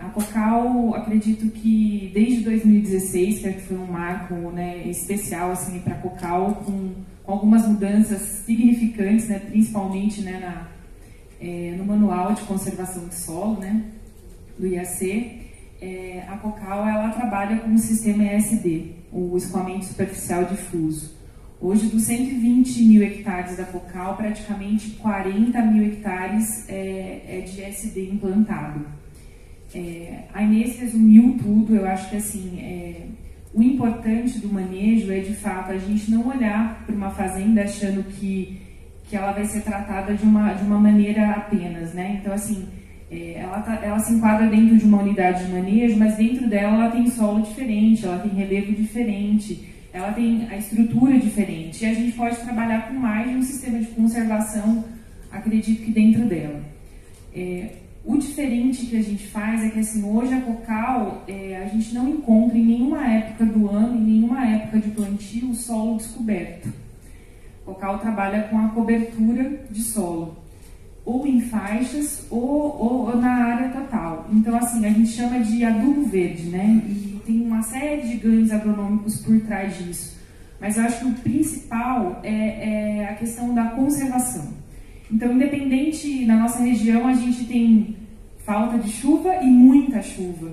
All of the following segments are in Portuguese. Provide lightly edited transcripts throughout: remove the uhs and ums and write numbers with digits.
Cocal, acredito que desde 2016, que foi um marco, né, especial assim, para a Cocal, com algumas mudanças significantes, né, principalmente, né, no Manual de Conservação de Solo, né, do IAC. A Cocal ela trabalha com o sistema ESD, o escoamento superficial difuso. Hoje, dos 120 mil hectares da Cocal, praticamente 40 mil hectares é de ESD implantado. A Inês resumiu tudo. Eu acho que assim, o importante do manejo é, de fato, a gente não olhar para uma fazenda achando que ela vai ser tratada de uma maneira apenas, né? Então, assim, ela se enquadra dentro de uma unidade de manejo, mas dentro dela ela tem solo diferente, ela tem relevo diferente, ela tem a estrutura diferente. E a gente pode trabalhar com mais de um sistema de conservação, acredito que dentro dela. O diferente que a gente faz é que, assim, hoje a Cocal, a gente não encontra em nenhuma época do ano, em nenhuma época de plantio, o solo descoberto. A Cocal trabalha com a cobertura de solo, ou em faixas, ou na área total. Então, assim, a gente chama de adubo verde, né? E tem uma série de ganhos agronômicos por trás disso. Mas eu acho que o principal é a questão da conservação. Então, independente, na nossa região a gente tem falta de chuva e muita chuva.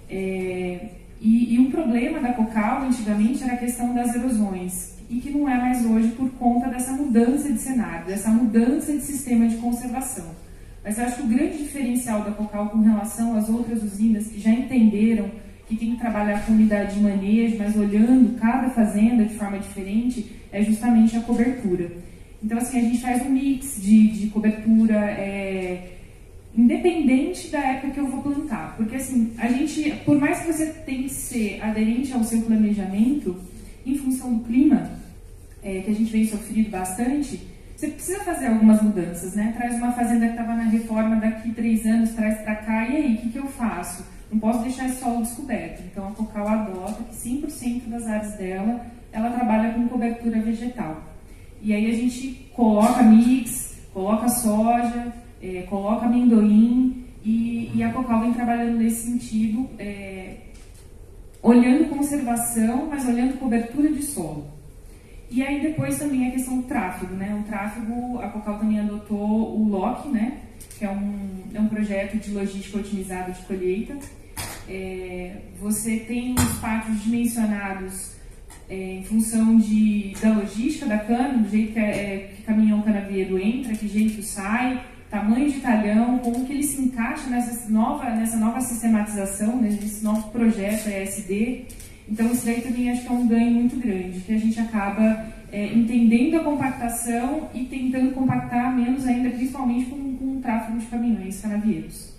E o problema da Cocal, antigamente, era a questão das erosões, e que não é mais hoje por conta dessa mudança de cenário, dessa mudança de sistema de conservação. Mas eu acho que o grande diferencial da Cocal com relação às outras usinas que já entenderam que tem que trabalhar com unidade de manejo, mas olhando cada fazenda de forma diferente, é justamente a cobertura. Então, assim, a gente faz um mix de cobertura, independente da época que eu vou plantar. Porque, assim, a gente, por mais que você tenha que ser aderente ao seu planejamento, em função do clima, que a gente vem sofrendo bastante, você precisa fazer algumas mudanças, né? Traz uma fazenda que estava na reforma daqui 3 anos, traz para cá, e aí, o que eu faço? Não posso deixar esse solo descoberto. Então, a Cocal adota que 100% das áreas dela, ela trabalha com cobertura vegetal. E aí a gente coloca mix, coloca soja, coloca amendoim, e a Cocal vem trabalhando nesse sentido, olhando conservação, mas olhando cobertura de solo. E aí depois também a questão do tráfego, né? O tráfego, a Cocal também adotou o LOC, né? Que é um projeto de logística otimizada de colheita. Você tem os pátios dimensionados em função da logística da cana, do jeito que caminhão canavieiro entra, que jeito sai, tamanho de talhão, como que ele se encaixa nessa nova sistematização, nesse novo projeto ESD. Então, isso daí também acho que é um ganho muito grande, que a gente acaba entendendo a compactação e tentando compactar menos ainda, principalmente com o tráfego de caminhões canavieiros.